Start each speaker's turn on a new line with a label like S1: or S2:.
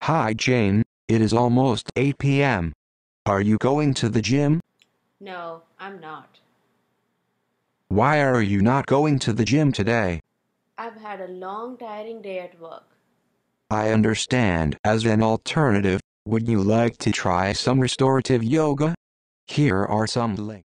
S1: Hi Jane, it is almost 8 p.m. Are you going to the gym?
S2: No, I'm not.
S1: Why are you not going to the gym today?
S2: I've had a long, tiring day at work.
S1: I understand. As an alternative, would you like to try some restorative yoga? Here are some links.